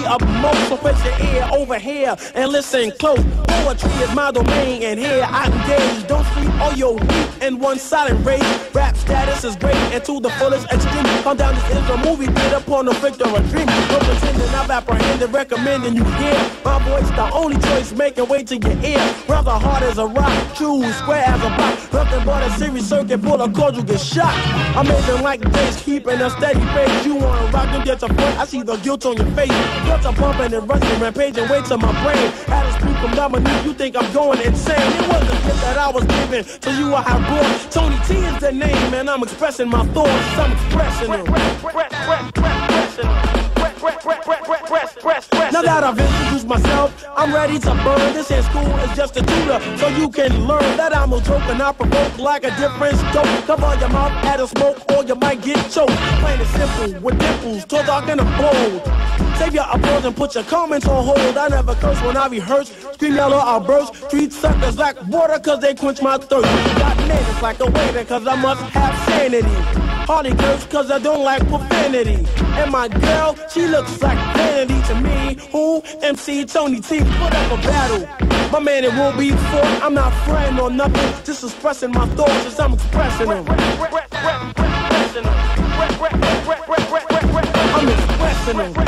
up most, so put your ear over here and listen close. Poetry is my domain, and here I engage. Don't sleep on your weak and one silent rage. Rap status is great and to the fullest extreme. Calm down, this is a movie theater, porn, victor, a dream. No pretending, I've apprehended, recommending you hear my voice, the only choice, making way to your ear. Rather hard as a rock, true, square as a block. Nothing but a series circuit, pull a cord, you get shot. Amazing like this, keeping a steady pace. You wanna rock and get to front, I see the guilt on your face. Guts are pumping and rushing, rampaging, way to my brain. Had a speak from Dominique, you think I'm going insane. It was a gift that I was given to you, I have brought. Tony T is the name, and I'm expressing my thoughts. I'm expressing them. Now that I've introduced myself, I'm ready to burn. This here school is just a tutor, so you can learn that I'm a joke and I provoke like a different dope. Cover your mouth, add a smoke, or you might get choked. Plain and simple, with dimples, tall, dark, and a bold. Save your applause and put your comments on hold. I never curse when I rehearse. Scream, yell, or I'll burst. Treat suckers like water, cause they quench my thirst. Got natives like a waiter, cause I must have sanity. Hardly curse, cause I don't like profanity. And my girl, she looks like vanity to me. Who? MC Tony T, put up a battle. My man, it won't be fought. I'm not friend or nothing, just expressing my thoughts as I'm expressing them. I'm expressing them. I'm expressing them.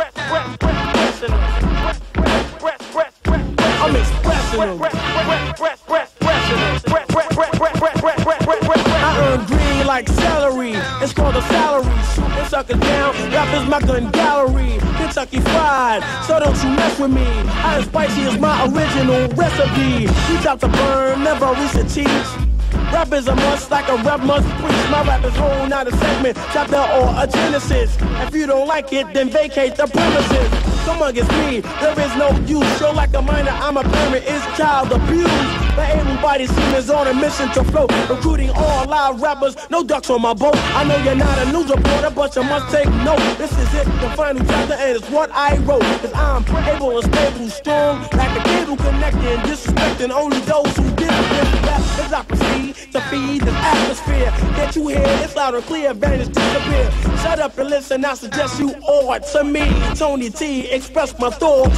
I earn green like celery. It's called a salary. Shooting suckers down. Rap is my gun gallery. Kentucky Fried, so don't you mess with me. Hot and spicy is my original recipe. Reach out to burn, never reach to teach. Rap is a must, like a rap must preach. My rap is whole, not a segment, chapter or a genesis. If you don't like it, then vacate the premises. Come against me, there is no use. Show like a minor, I'm a parent, it's child abuse. But everybody seems on a mission to float. Recruiting all live rappers, no ducks on my boat. I know you're not a news reporter, but you must take note. This is it, the final chapter, and it's what I wrote. Cause I'm able and stable, strong, like a cable connecting, disrespecting only those who did it. Rap as I proceed to feed this atmosphere. Get you here, it's loud and clear, vanish, disappear. Shut up and listen, I suggest you owe it to me. Tony T, express my thoughts,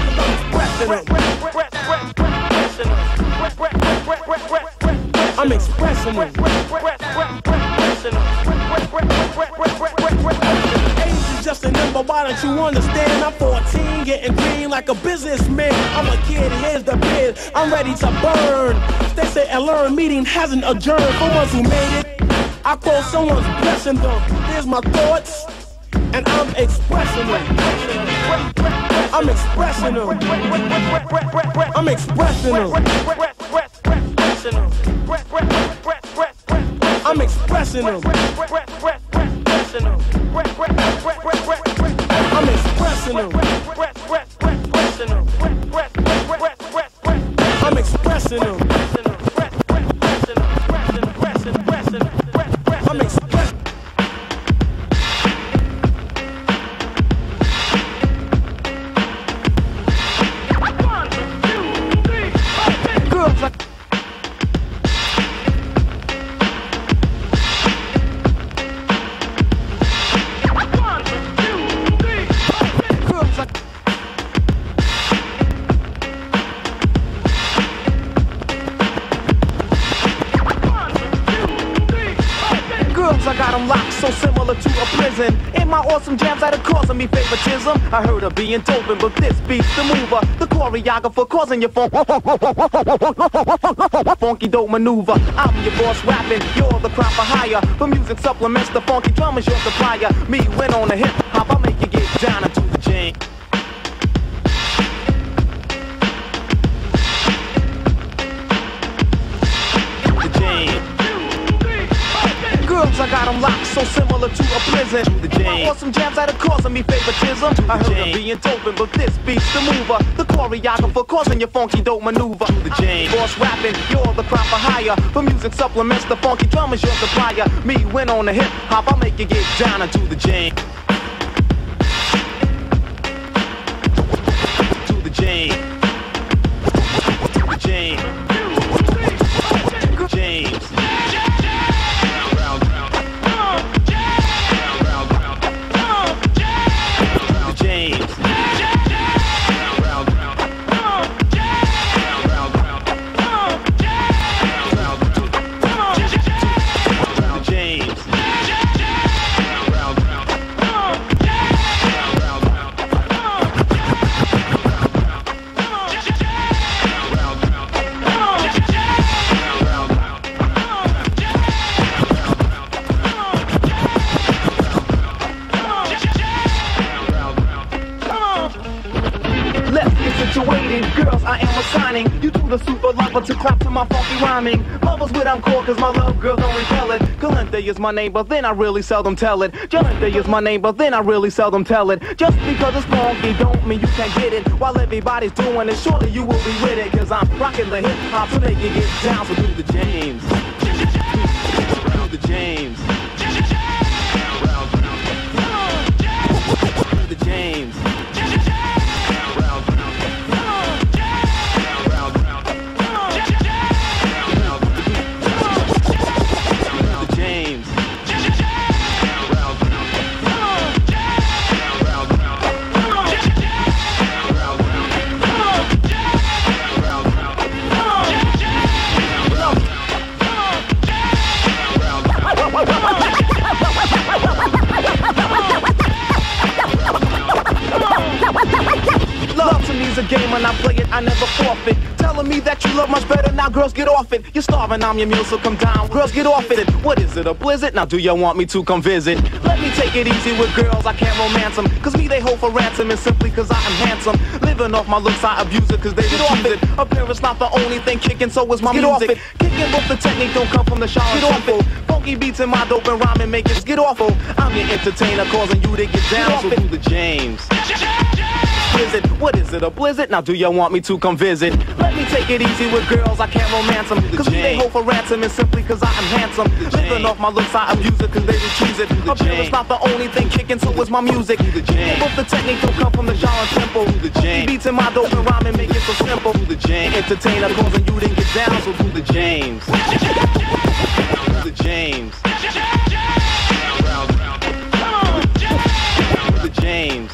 I'm expressing them. Age is just a number, why don't you understand? I'm 14, getting green like a businessman. I'm a kid, here's the biz, I'm ready to burn. They say and learn meeting hasn't adjourned. For ones who made it, I call someone's blessing them. Here's my thoughts, and I'm expressing them. I'm expressing them. I'm expressing them. I'm expressing them. I'm expressing them. I'm expressing them. So similar to a prison. In my awesome jams that are causing me favoritism. I heard of being doping, but this beats the mover. The choreographer causing your funky dope maneuver. I'm your boss rapping, you're the crop for hire. The music supplements the funky drum is your supplier. Me win on the hip hop, I'll make you get down into the jam. I got them locked, so similar to a prison. My awesome jams that are causing me favoritism. I heard of being doping, but this beats the mover. The choreographer causing your funky dope maneuver. The jam. Boss rapping, you're the crop for hire. The music supplements the funky drum is your supplier. Me win on the hip hop, I'll make you get down into the jam. To the jam. To the jam. James. James. shining. Girls, I am assigning you to the super lover to clap to my funky rhyming. Lovers what I'm called, cause my love girl don't repel it. Galente is my name, but then I really seldom tell it. Galente is my name, but then I really seldom tell it. Just because it's funky don't mean you can't get it. While everybody's doing it, surely you will be with it. Cause I'm rocking the hip hop to make you get down. So do the James. Do the James. Do the James. A game when I play it, I never forfeit. Telling me that you love much better, now girls get off it. You're starving, I'm your meal, so come down. Girls get off it. What is it, a blizzard? Now do you want me to come visit? Let me take it easy with girls, I can't romance them. Cause me they hold for ransom, and simply cause I am handsome. Living off my looks, I abuse it, cause they get off it. Appearance not the only thing kicking, so is my music. Kicking both the technique don't come from the shower. Get off it. Funky beats in my dope and rhyming make it get awful. I'm your entertainer, causing you to get down. So do the James. What is it, a blizzard? Now do you want me to come visit? Let me take it easy with girls, I can't romance them. Cause me they hold for ransom, and simply cause I am handsome. Living off my looks, I abuse it, cause they will choose it. Appearance not the only thing kicking, so is my music. Both the technique don't come from the genre tempo. Funky beats in my dope and rhyming make it so simple. Entertainer causing you to get down, so do the James. Do the James. Do the James.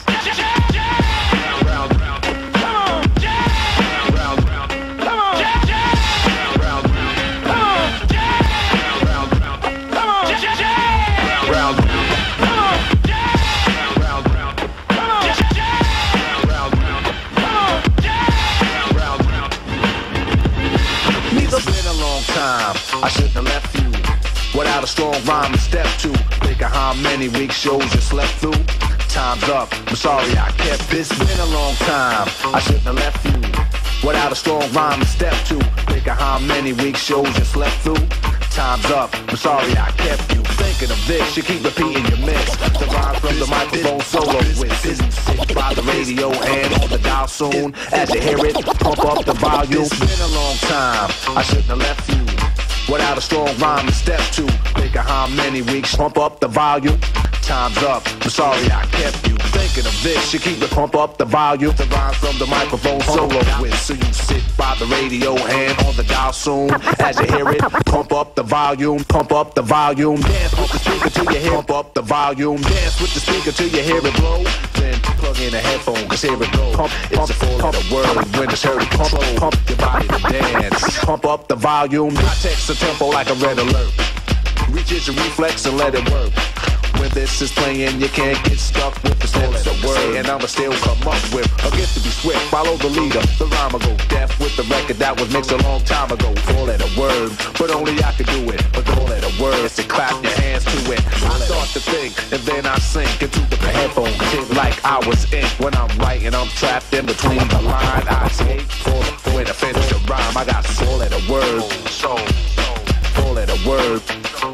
I shouldn't have left you without a strong rhyme to step to. Think of how many weak shows you slept through. Time's up, I'm sorry I kept this. Been a long time, I shouldn't have left you without a strong rhyme to step to. Think of how many weak shows you slept through. Time's up, I'm sorry I kept you. Thinking of this, you keep repeating your mix. The rhyme from the microphone solo with sit by the radio and on the dial soon. As you hear it, pump up the volume. It's been a long time, I shouldn't have left you without a strong rhyme to step to. Think of how many weeks, pump up the volume. Time's up, I'm sorry I kept you. Thinking of this, you keep it, pump up the volume. The rhyme from the microphone solo with. So you sit by the radio and on the dial soon. As you hear it, pump up the volume. Pump up the volume. Dance with the speaker till you hear. Pump up the volume. Dance with the speaker till you hear it blow. Then plug in a headphone, cause here it goes. Pump, it's a four-letter word when it's heard. Pump your body to dance. Pump up the volume. I text a tempo like a red alert. Reach your reflex and let it work. When this is playing, you can't get stuck with the steps of word. And I'ma still come up with a gift to be swift. Follow the leader, the rhyme will go deaf with the record that was mixed a long time ago. Four letter word, but only I could do it. But four letter words to clap your hands to it. I start to think, and then I sink into the headphone. Hit like I was in. When I'm writing, I'm trapped in between the line. I skate for way to finish a rhyme. I got four letter words, so four letter words.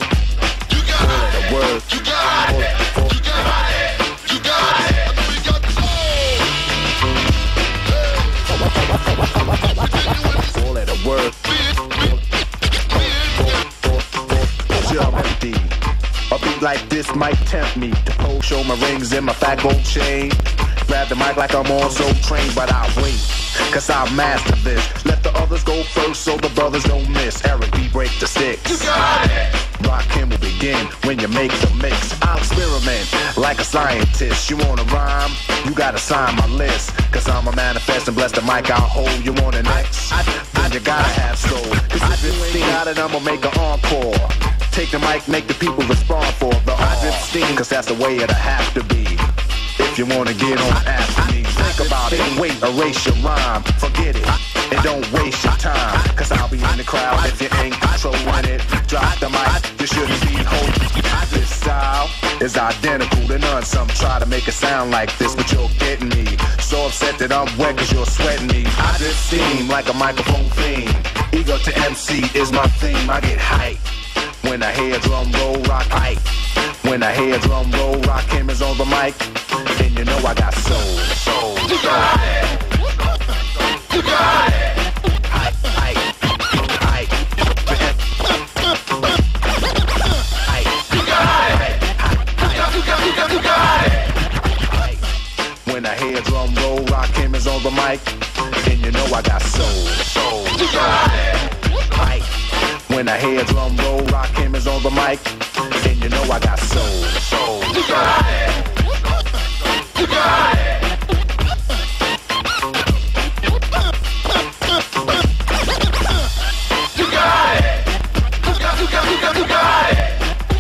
Word. You got it. You got it. You got it. I know you got the soul. Four letter word. Empty. A beat like this might tempt me to pose, show my rings and my fat gold chain. Grab the mic like I'm on so trained, but I wait, cause I'll master this. Let the others go first so the brothers don't miss. Eric B, break the sticks. You got it. Rockin' will begin when you make the mix. I'll experiment like a scientist. You wanna rhyme? You gotta sign my list. Cause I'm a manifest and bless the mic I'll hold. You want an X? Then you gotta have soul. Cause if you ain't got it, I'ma make an encore. Take the mic, make the people respond for the I drip steam. Cause that's the way it'll have to be. If you wanna get on after me, think about it. Wait, erase your rhyme. Forget it. and don't waste your time, cause I'll be in the crowd if you ain't controlling it. Drop the mic, you shouldn't be holding. This style is identical to none. Some try to make it sound like this, but you're getting me so upset that I'm wet cause you're sweating me. I just steam like a microphone theme. Ego to MC is my theme. I get hype when I hear drum roll, rock hype. When I hear drum roll, rock him is on the mic, and you know I got soul. You got it. You got it. Hype, hype, hype. You got it. You got it. When I hear drum roll, rock him is on the mic, and you know I got soul. You got it. Hype. When I hear drum roll, rock him is on the mic, and you know I got soul. You got it. You got it. You got it. You got it.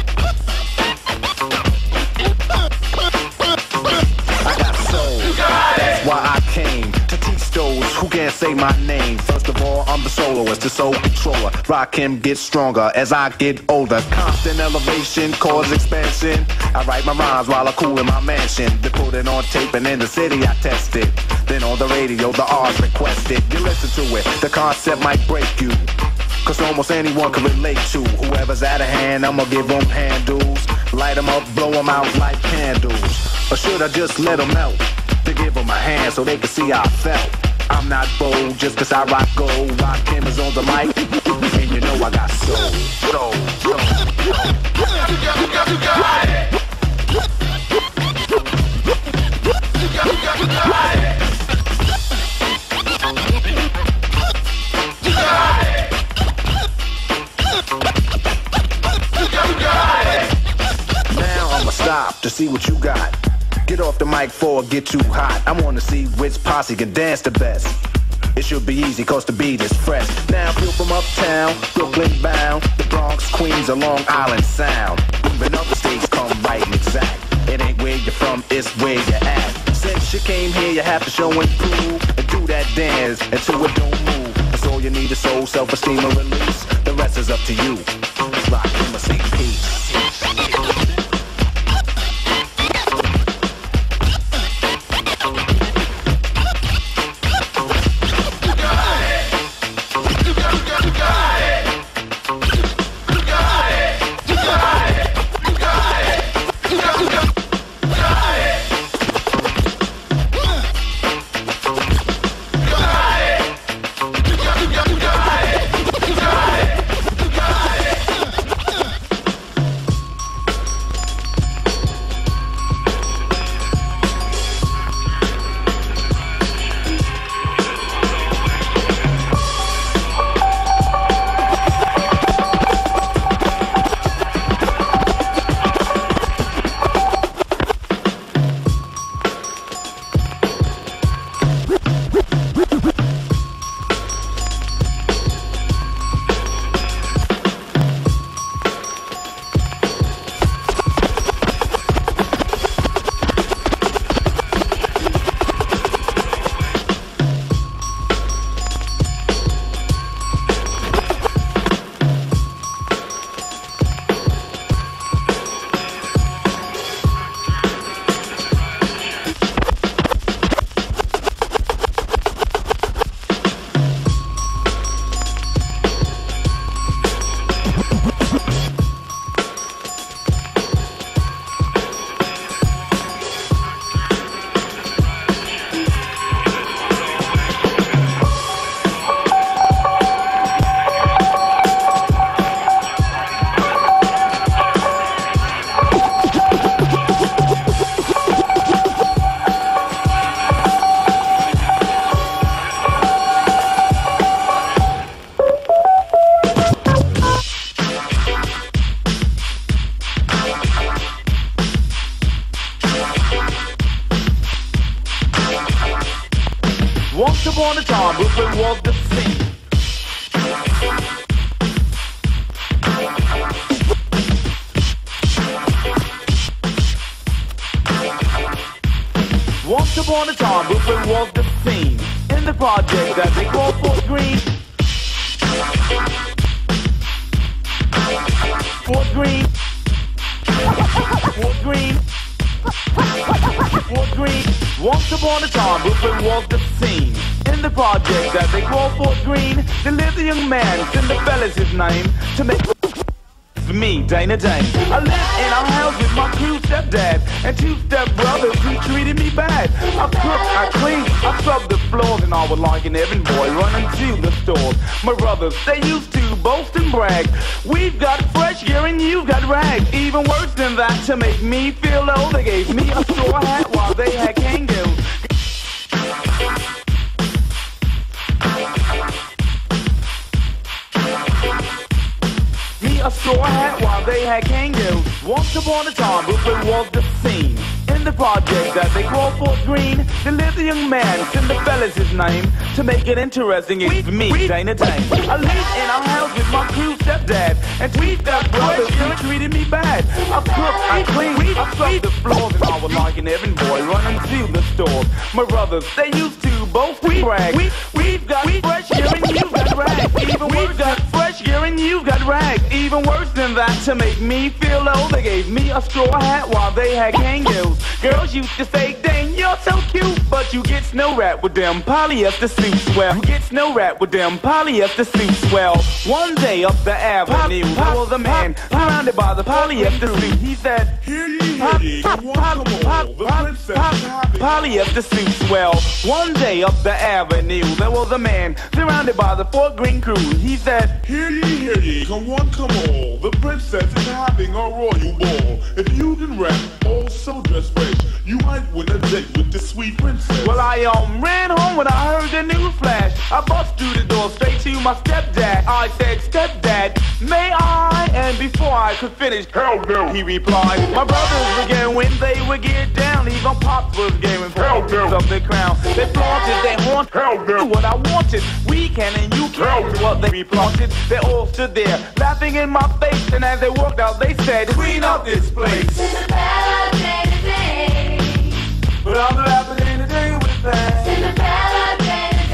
I got soul. That's why I came to teach those who can't say my name. First of all, I'm the soloist, the soul controller. Rock him, get stronger as I get older. Constant elevation, cause expansion. I write my rhymes while I cool in my mansion. They put it on tape and in the city I test it. Then on the radio, the R's requested. You listen to it, the concept might break you, cause almost anyone can relate to. Whoever's out of hand, I'ma give them handles. Light them up, blow them out like candles. Or should I just let them melt? To give them a hand so they can see how I felt. I'm not bold just cause I rock gold. Rock cameras on the mic, and you know I got soul. You got it. You got it. You got it. Now I'ma stop to see what you got. Get off the mic before it get too hot. I wanna see which posse can dance the best. It should be easy cause the beat is fresh. Now feel from uptown, Brooklyn bound, the Bronx, Queens, or Long Island Sound. Even other states come right and exact. It ain't where you're from, it's where you're at. Since you came here, you have to show and prove, and do that dance until it don't move. That's all you need is soul, self-esteem, and release. The rest is up to you. Rock him or say peace. Once upon a time, Brooklyn was the scene. Once upon a time, Brooklyn was the scene. In the project that they call Fort Greene. Fort Greene. Fort Greene. Fort Greene. Once upon a time, Brooklyn was the scene. In the project that they call Fort Greene, there lived a young man, Cinderella's his name, to make me, Dana Dane. I lived in a house with my two stepdad and two stepbrothers who treated me bad. I cooked, I cleaned, I scrubbed the floors, and I was like an errand boy running to the stores. My brothers, they used to boast and brag. We've got fresh gear and you've got rags. Even worse than that, to make me feel low, they gave me a straw hat while they had kangaroos. A straw hat while they had kangaroos. Once upon a time, Brooklyn was the scene. In the project that they call Fort Greene, there lived a young man, Cinderella's his name. To make it interesting, it's me, Dana Dane. I lived in a house with my crew stepdad and two stepbrothers who treated me bad. I cooked, I cleaned, I scrubbed the floors, and I was like an errand boy running to the stores. My brothers, they used to both brag. We've got fresh gear and you've got rags. Even we've got fresh gear and you've got rags. Even worse than that, to make me feel low, they gave me a straw hat while they had kangaroos. Girls used to say, dang, you're so cute, but you get snow wrapped with them polyester suits. Well, you get snow wrapped with them polyester suits. Well, one day up the avenue, there was a man surrounded by the polyester suit. He said, polyester suits. Well, one day up the avenue, there was a man surrounded by the Fort Greene crew. He said, hear ye, come on, the princess is having a royal ball. If you can rap, also dress fresh, you might win a date with the sweet princess. Well, I ran home when I heard the news flash. I bust through the door straight to my stepdad. I said, stepdad, may I? And before I could finish, hell no, he replied, my brothers would get when they would get down. Even Pops was gaming for of the crown. They flaunted, they haunted, hell no, what I wanted. We can and you can, what they replanted. They all stood there, laughing in my face. And as they walked out, they said, clean up this place. Cinderella day to day. But I'm the rapper day to day with that. Cinderella day to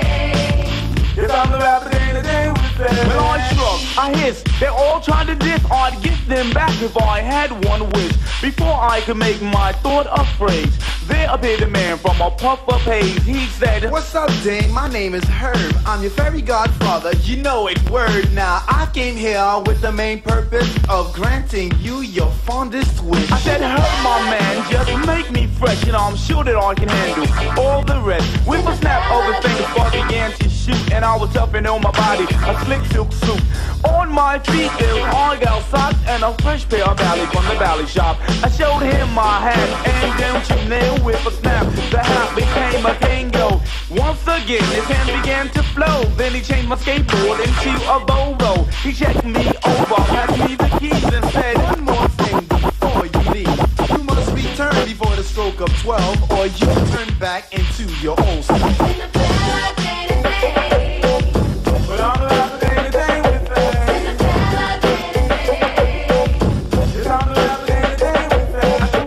day. Yes, I'm the rapper day to day with that. Well, I shrugged, I hissed. They're all trying to diss. I'd give them back if I had one wish. Before I could make my thought a phrase, there appeared a man from a puff of haze. He said, what's up, Dane? My name is Herb. I'm your fairy godfather. You know it, word. Now, I came here with the main purpose of granting you your fondest wish. I said, Herb, my man, just make me fresh, and I'm sure that I can handle all the rest. With a snap of the finger, before I began to shoot, and I was stuffing on my body a slick silk suit. On my feet, there was argyle socks and a fresh pair of Bally from the Bally shop. I showed him my hat, and don't you know, with a snap, the hat became a tango. Once again, his hand began to flow. Then he changed my skateboard into a Volvo. He checked me over, passed me the keys, and said, one more thing before you leave. You must return before the stroke of 12, or you turn back into your old self. Cinderella day to day. but I'm the rapper day to day with that. Cinderella day to day. Yes, I'm the rapper day to day with that.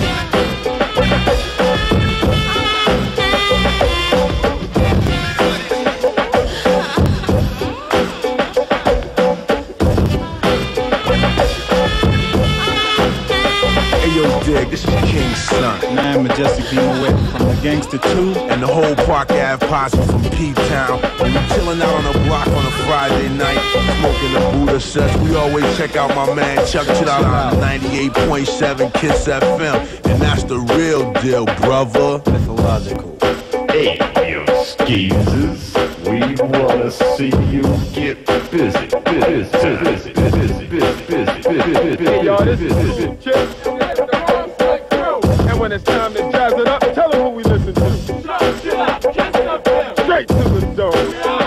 Hey yo, Dig, this is King's son. And I'm Majestic B. Moet from the Gangsta 2. And the whole Park Ave posse from P-Town. When we chillin' out on the block on a Friday night, smoking the Buddha sets, we always check out my man Chuck Chill out on 98.7 Kiss FM. And that's the real deal, brother. Mythological. Hey, you skeezers, we wanna see you get busy, busy, busy, busy, busy, busy, busy. Hey y'all, this is Cool Chip. And when it's time to jazz it up, tell them who we listen to. Straight to the dome.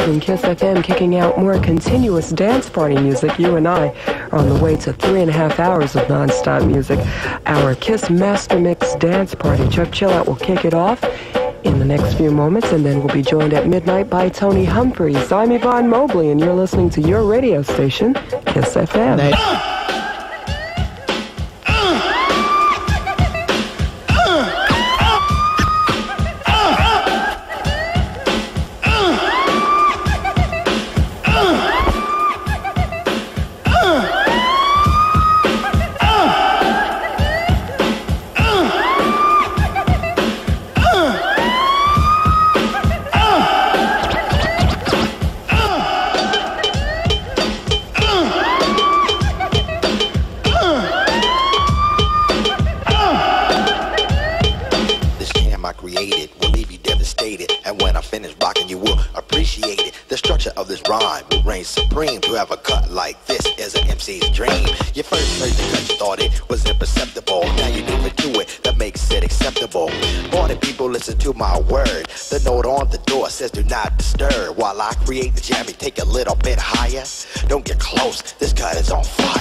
Amazing Kiss FM, kicking out more continuous dance party music. You and I are on the way to 3.5 hours of non-stop music. Our Kiss Master Mix dance party. Chuck Chillout will kick it off in the next few moments, and then we'll be joined at midnight by Tony Humphries. I'm Yvonne Mobley, and you're listening to your radio station, Kiss FM. Supreme to have a cut like this is an MC's dream. You first heard the cut, you thought it was imperceptible. Now you move into it, that makes it acceptable. Morning people, listen to my word. The note on the door says do not disturb. While I create the jam, you take a little bit higher. Don't get close, this cut is on fire.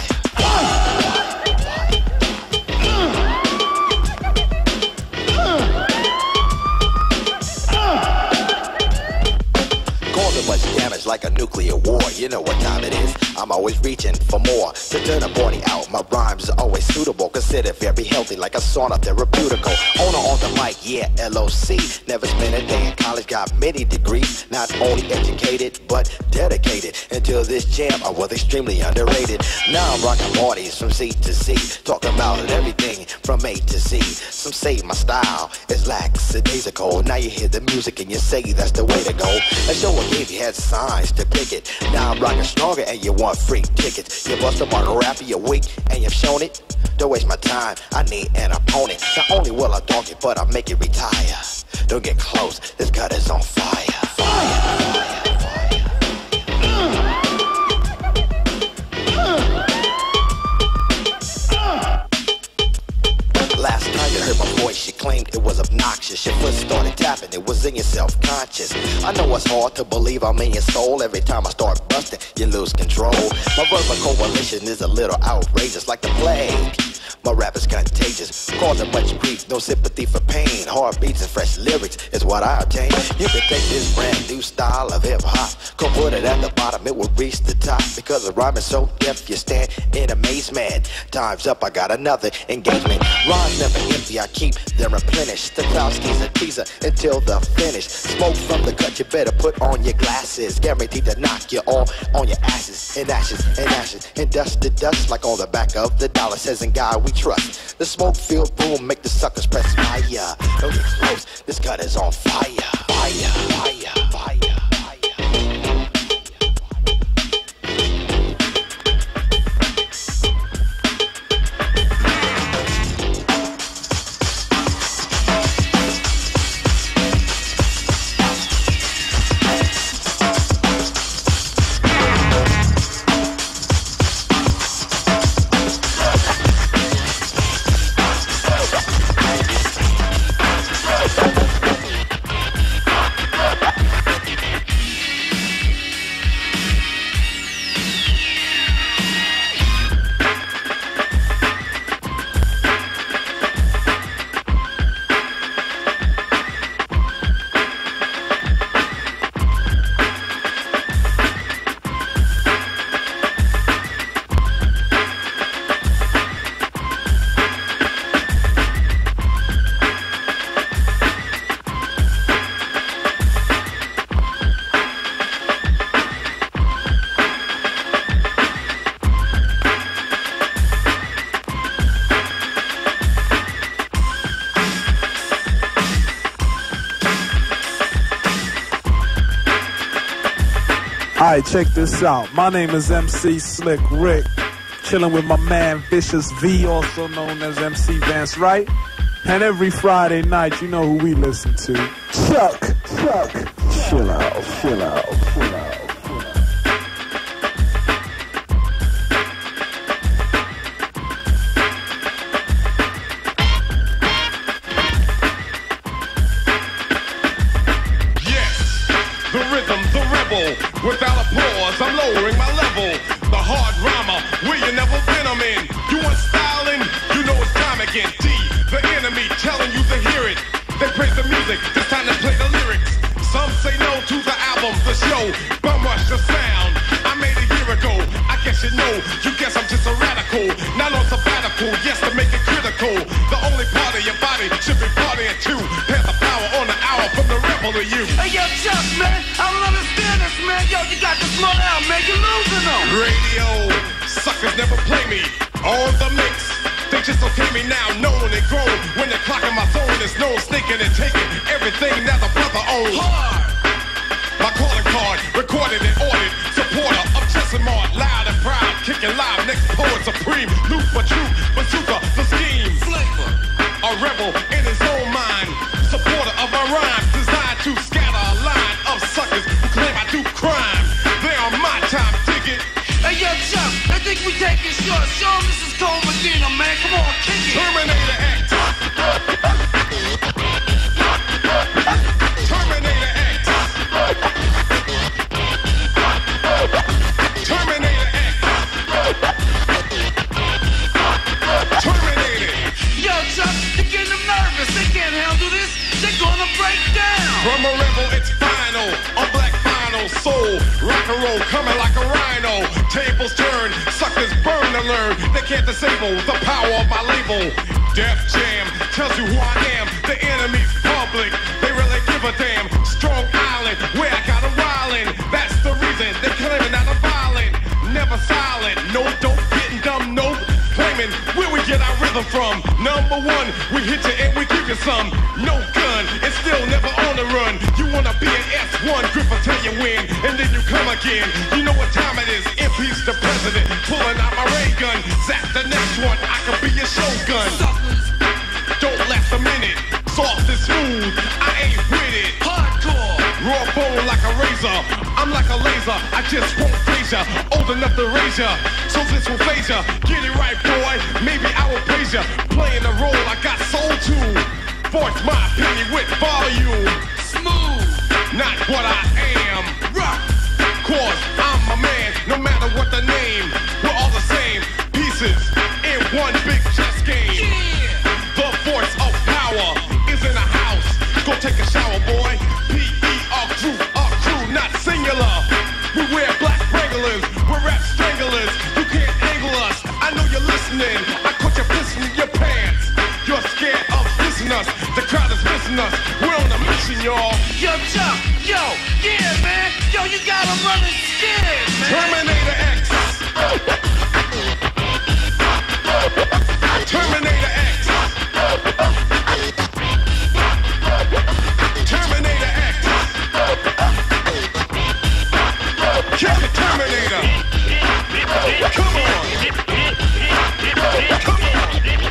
Much damage like a nuclear war. You know what time it is. I'm always reaching for more. To turn a body out, my rhymes are always suitable. Considered very healthy like a sauna therapeutical. Owner on the mic, yeah, LOC. Never spent a day in college, got many degrees. Not only educated, but dedicated. Until this jam, I was extremely underrated. Now I'm rocking parties from C to C. Talking about everything from A to Z. Some say my style is lackadaisical. Now you hear the music and you say that's the way to go. That show I gave you had signs to pick it. Now I'm rocking stronger and you want free tickets. You bust a mark rapper, you're weak and you've shown it. Don't waste my time, I need an opponent. Not only will I dog it, but I'll make it retire. Don't get close, this cut is on fire. Last time you heard my voice, you claimed it was obnoxious. Your foot started tapping, it was in your self-conscious. I know it's hard to believe I'm in your soul. Every time I start busting, you lose control. My verbal coalition is a little outrageous, like the plague. My rap is contagious, causing much grief, no sympathy for pain. Hard beats and fresh lyrics is what I obtain. You can take this brand new style of hip-hop, go put it at the bottom, it will reach the top. Because the rhyme is so deaf, you stand in amazement. Time's up, I got another engagement. Rhymes never empty, I keep them replenished. The Klowski's a teaser until the finish. Smoke from the cut, you better put on your glasses. Guaranteed to knock you all on your asses. And ashes, and ashes, and dust to dust. Like on the back of the dollar, says in God we trust. The smoke-filled boom make the suckers press fire. Don't get close, this cut is on fire. Fire, fire, fire. Alright, check this out. My name is MC Slick Rick. Chilling with my man Vicious V, also known as MC Vance Wright. And every Friday night, you know who we listen to. Chuck. Chill out. Yes, the rhythm, the rebel, pause, I'm lowering my level. The hard rhymer, where you never been, I'm in. You want styling? You know it's time again. D, the enemy, telling you to hear it. They praise the music, it's time to play the lyrics. Some say no to the album, the show, bum rush the sound. I made a year ago, I guess you know. You guess I'm just a radical, not on sabbatical. Yes, to make it critical. The only part of your body should be partying too. Pass the power on the hour from the rebel to you. Hey, yo, Chuck, man, I don't understand this, man. Yo, you got to slow down, man. You're losing them. Radio, suckers never play me. On the mix, they just okay me now, known and grown. When they're clocking my phone, there's no sneaking and taking everything that the brother owns. My calling card, recorded and ordered. Supporter of Chesimard, loud and proud, kicking live, next poet supreme. Loop for truth, bazooka, the scheme. Flavor, a rebel in his own mind. Supporter of my rhymes, designed to scatter a line of suckers who claim I do crime. They are my time, dig it. Hey, yo, Chuck, I think we take it short. Show him this is Cole Medina, man. Come on, kick it. Terminator X. Terminator X. Terminator X. Terminator. Yo, Chuck, you're getting them nervous. They can't handle this. They're gonna break down. From a rebel, it's final. On black vinyl, soul, rock and roll, coming like a rhino. Tables turn, suckers burn to learn. They can't disable the power of my label. Def Jam tells you who I am. The enemy's public, they really give a damn. Strong Island, where I got 'em wildin'. That's the reason they claiming that I'm violent. Never silent, no dope, getting dumb, nope. Claiming where we get our rhythm from. Number one, we hit you and we give you some. No gun, it's still never on the run. You wanna be an S1, grip will tell you when, and then you come again. You know what time it is, impeach the president. Pulling out my ray gun, zap the next one, I could be your shogun. Don't last a minute, soft and smooth, I ain't with it. Hardcore, raw bone like a razor, I'm like a laser, I just won't phase ya. Old enough to raise ya, so this will phase ya. Get it right, boy, maybe I will praise ya. Playing the role I got soul to. Voice my opinion with volume. Smooth, not what I am. Rock, cause I'm a man, no matter what the name. We're all the same, pieces in one big chess game. The voice of power is in the house. Go take a shower, boy. P.E. our crew, not singular. We wear black Wranglers, we're rap stranglers. You can't angle us, I know you're listening. I caught you pissing in your pants. You're scared of missing us, the crowd is missing us. We're on a mission, y'all. Yo, Chuck, yo, yeah, man. Yo, you got 'em running scared, man. Terminator X. Terminator X. Terminator X. Kick the Terminator. Come on. Come on.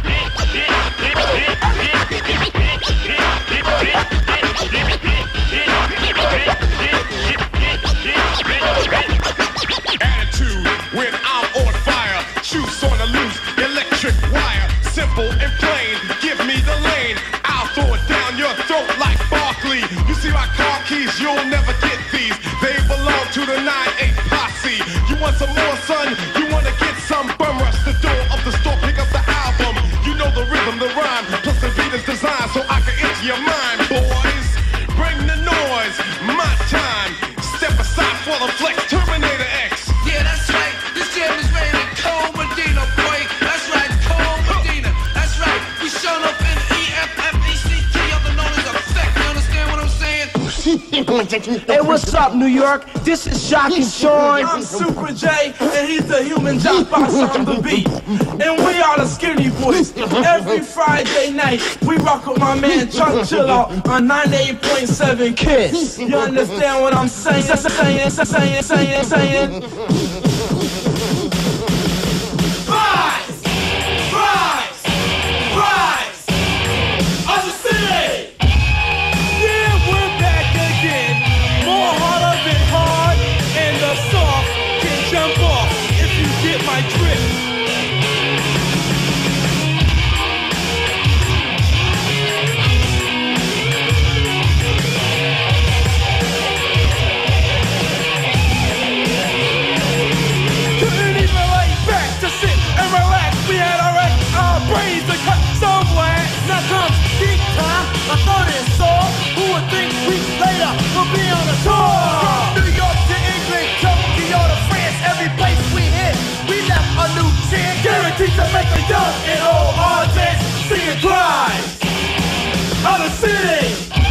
Attitude when I'm on fire. Juice on the loose, electric wire. Simple and plain, give me the lane. I'll throw it down your throat like Barkley. You see my car keys, you'll never get these. They belong to the 9-8 posse. You want some more, son? You wanna get some? Bum rush the door of the store, pick up the album. You know the rhythm, the rhyme, plus the beat is designed so I can enter your mind, boys. Bring the noise, my time. Step aside for the flex, Terminator X. Yeah, that's right. This jam is ready to Cole Medina, boy. That's right, Cole Medina. That's right. We showing up in EFFECT, other known as Effect. You understand what I'm saying? Hey, what's up, New York? This is Shocking Sean. I'm Super J, and he's the human jukebox on the beat. And we are the Skinny Boys. Every Friday night, we rock with my man Chuck Chill Out on 98.7 Kiss. You understand what I'm saying? Saying. young and old, all dance, sing and cry. Of the city.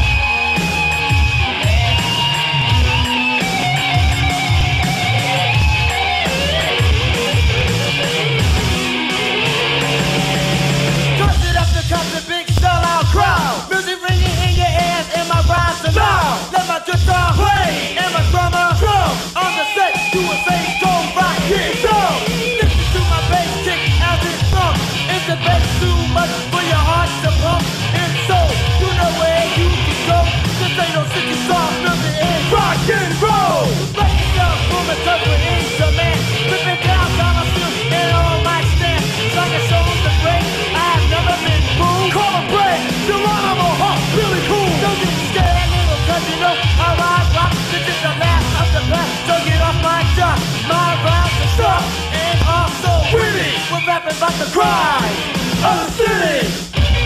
Big sellout crowd, music ringing in your ears, and my rhymes are loud. Let my guitar play, and my drummer drum. On the set, do a bass drum, rock, get down. Listen to my bass kick as it thump. Is the bass too much for your heart to pump? If so, you know where you can go. This ain't no city song, music is rock and roll. Break yourself, boom, and touch with instrument. Flip it down, down the field, and on my stand. Like a show the break, I've never been. Call a break, Geronimo, really cool. Don't get scared, little, cause you know I ride rock. This is the last of the best, so get off my job. My rhymes are stuck, and also winning. We're rapping about the cry of the city.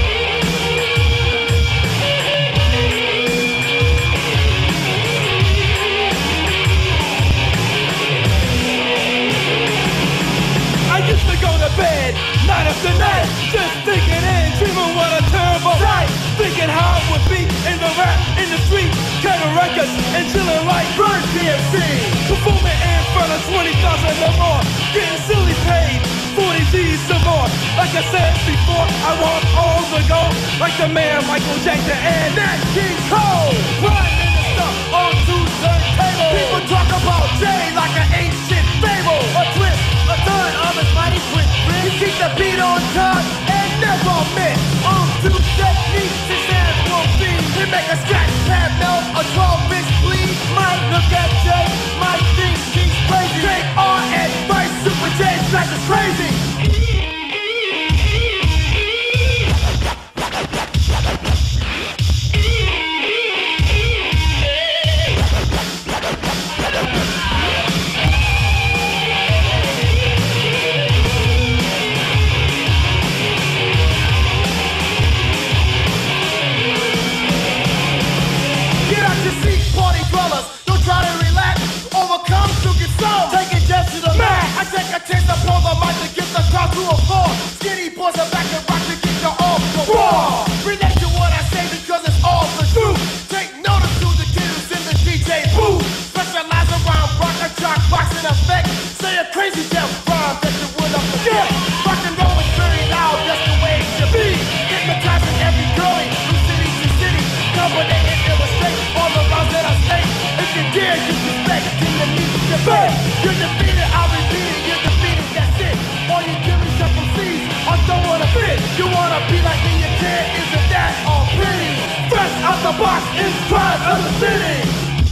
I used to go to bed, night after night, just thinking and dreaming what a terrible night. Thinking how it would be in the rap industry, cutting records and chilling like Run DMC. Performing in front of 20,000 or more, getting silly paid, 40 G's some more. Like I said before, I want all the gold, like the man Michael Jackson and Nat King Cole. Run in the stuff on two turntables. People talk about Jay like an ancient fable. A twist, a turn of his mighty quick wrist. He keeps the beat on time and never miss. On two techniques, his hands won't be. He make a scratch pad melt, a 12-inch bleed. Might look at Jay, might think he's crazy. J.R. and Vice Super J's like it's crazy. Take a chance upon the mic to get the crowd to a floor. Skinny boys are back and rock to get you off the wall. Relate to what I say because it's all the truth. Take notice to the kid who's in the DJ booth. Specialize around rock and jock, boxing effect. Say a crazy death rhyme that you would have forget. Rock and roll is very loud, that's the way it should be. Hypnotizing every girlie from city to city. Combinate and illustrate all the rhymes that I state. If you dare, you suspect, then you need to debate. You're defeated, I'll repeat it. Don't wanna fit, you wanna be like me, you can't, isn't that all pretty? Fresh out the box, inside of the city.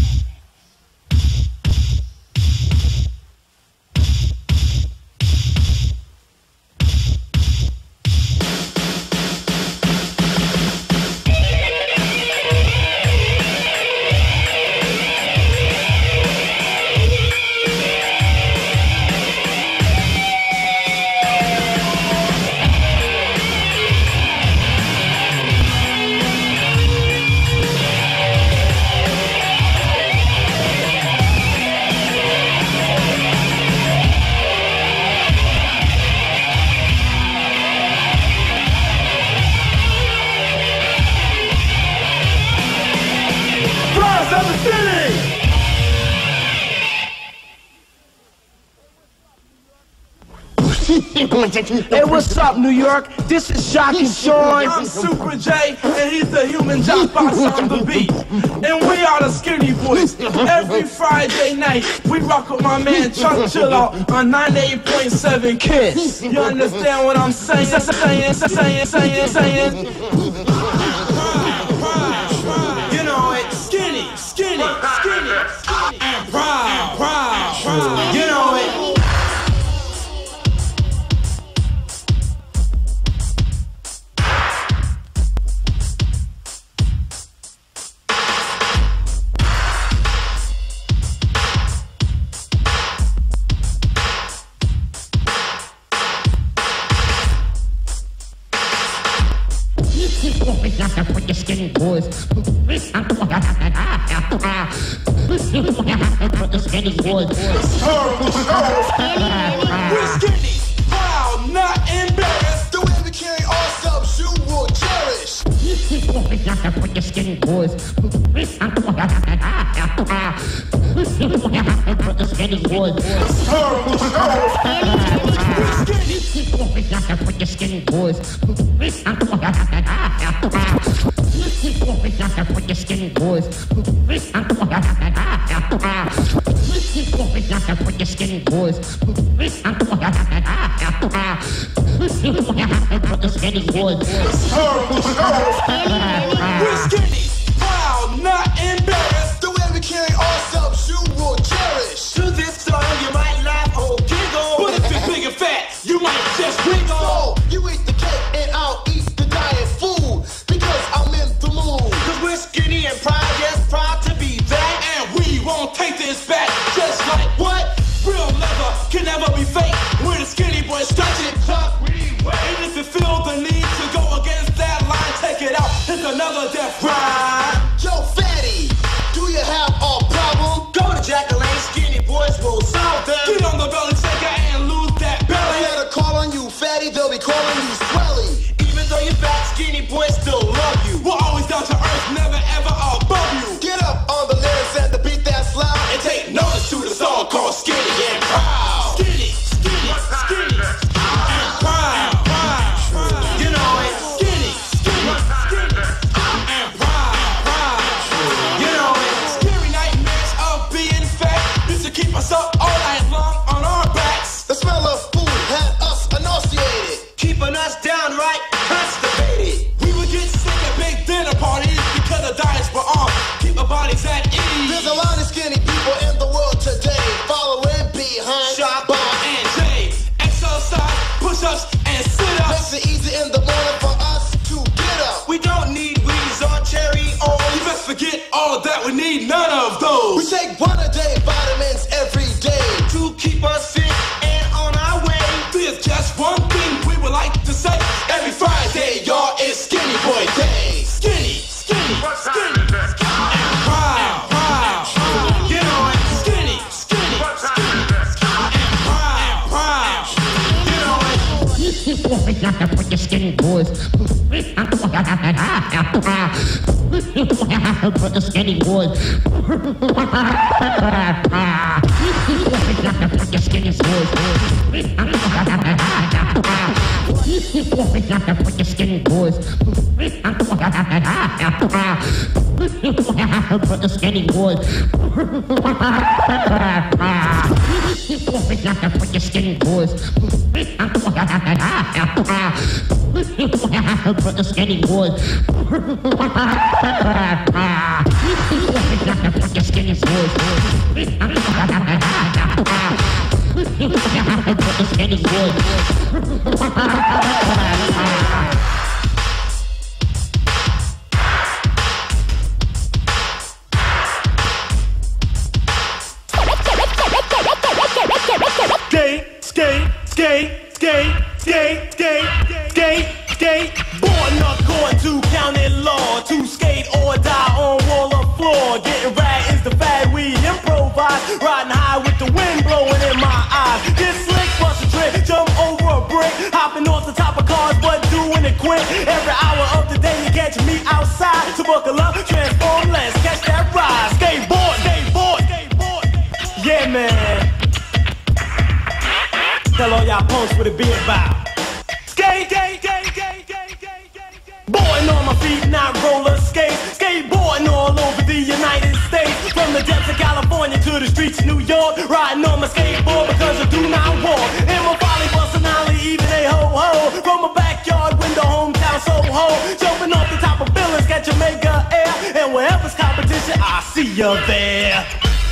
Hey, what's up, New York? This is Shock and Sean. I'm Super J, and he's the human Jukebox on the beat. And we are the Skinny Boys. Every Friday night, we rock with my man Chuck Chill Out on 98.7 Kiss. You understand what I'm saying? Saying. You know it. Skinny. And proud. You know it. Skinny boys. The skinny boys. We're skinny, proud, not embarrassed. For the skinny boys. For the skinny boys. For the skinny boys. For the skinny boys. For the skinny boys. For the skinny boys. We're skinny, proud, not embarrassed. The way we carry ourselves, you will cherish. To this song, you might laugh or giggle. But if it's big and fat, you might just wiggle. So, you eat the cake and I'll eat the diet food. Because I'm in the mood. Cause we're skinny and proud, yes, proud to be that. And we won't take this back. Just like what? Real leather can never be fake. We're the skinny boys, touch it, tuck, we wait. And if you feel the need to go against that line, take it out, it's another death ride. Yo, fatty, do you have a problem? Go to Jack LaLanne, skinny boys will solve them. Get on the belly shaker and lose that belly. Let her call on you, fatty, they'll be calling you swelly. Even though you're fat, skinny boys still love you. We're always down to earth, never ever above you. Get up on the lyrics and the beat that's loud. And take notice to the song called Skinny and Proud. Skinny, skinny, skinny, and proud. You know it. Skinny, skinny, skinny, and proud. You know it. Scary nightmares of being fat used to keep us up all night long on our backs. The smell of food had us nauseated, keeping us downright constipated. We would get sick at big dinner parties because the diets were off, keep our bodies at ease. There's a lot of skinny people in the world today, following behind Shop, Bar, and J. Exercise, push-ups, and sit-ups makes it easy in the morning for us to get up. We don't need weeds or cherry oil. You best forget all that. We need none of those. We take one a day, vitamins every day to keep us fit and on our way. There's just one thing we would like to say. Every Friday, y'all, is Skinny Boy Day. Skinny, skinny, skinny, and proud. You know it. Skinny, skinny, skinny, and proud. You know it. For the skinny boys. For the skinny boys. For the skinny boys. For the skinny boys. For the skinny boys. For the skinny boys. For the skinny boys. For the skinny boys. For the skinny boys. Skate. Born not going to county law, to skate or die on wall or floor. Getting rad is the fad we improvise. Riding high with the wind blowing in my eyes. Get slick, bust a trick, jump over a brick. Hopping off the top of cars, but doing it quick. Every hour of the day you catch me outside. So buckle up, transform, let's catch that ride. Skateboard. Yeah, man. Tell all y'all punks what it be about. Skate. Boarding on my feet, not roller skate. Skateboarding all over the United States. From the depths of California to the streets of New York. Riding on my skateboard because I do not walk. In my volley, bustin' ollie, even a ho-ho. From my backyard window, hometown Soho. Jumping off the top of buildings, catch Jamaica air. And wherever's competition, I see you there.